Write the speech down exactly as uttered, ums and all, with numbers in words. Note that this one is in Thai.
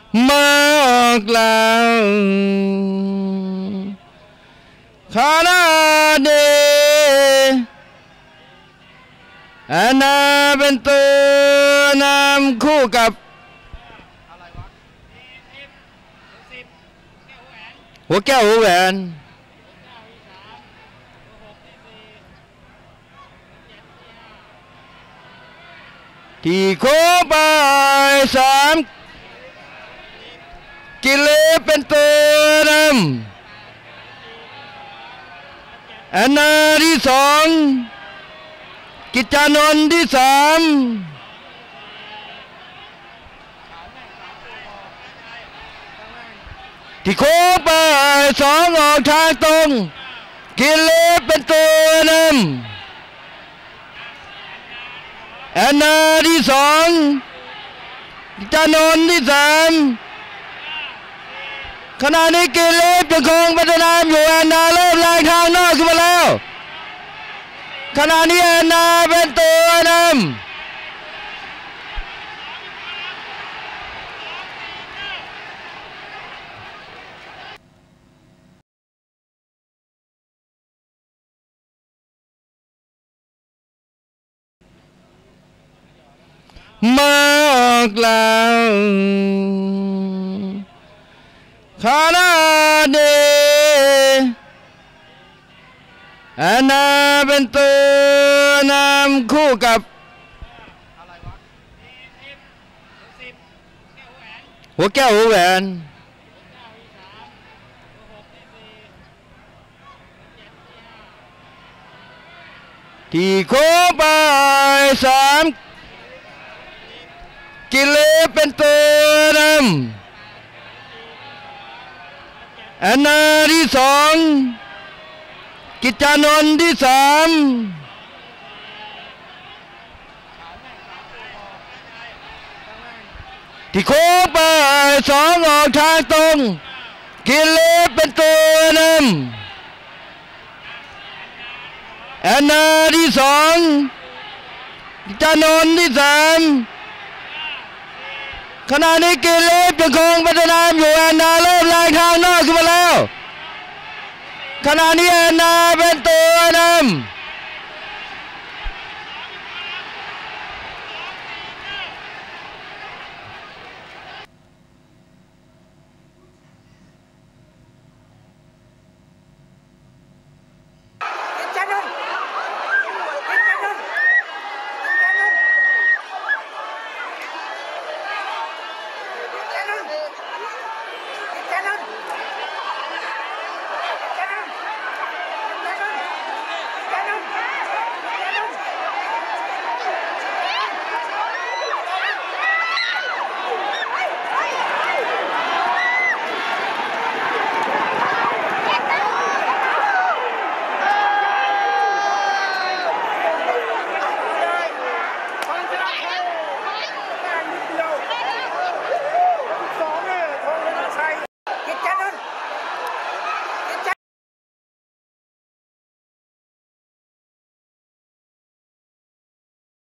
มาออกแล้วขณะนี้แอนนาเป็นตัวนำคู่กับหัวแก้วหัวแหวนที่โค้งไปสามกิเลสเป็นตัวนำแอนนาที่สองกิจจานนท์ที่สามที่โค้งไปสองออกทางตรงกิเลสเป็นตัวนำแอนนาที่สองกิจจานนท์ที่สามขณะนี้กิเลสยังคงพัฒนาอยู่แอนนาเริ่มไล่ทางนอกขึ้นมาแล้วขณะนี้แอนนาเป็นตัวนำมาออกแล้วขณะนี้แอนนาเป็นตัวนำคู่กับหัวแก้วหัวแหวนที่โค้งไปสามกิเลสเป็นตัวนำแอนนาที่สองกิจจานนท์ที่สามที่โค้งไปสองออกทางตรงกิเลสเป็นตัวนำแอนนาที่สองกิจจานนท์ที่สามขณะนี้กิเลสยังคงพัฒนาอยู่แอนนาเริ่มไล่ทางนอกขึ้นมาแล้วขณะนี้แอนนาเป็นตัวนำ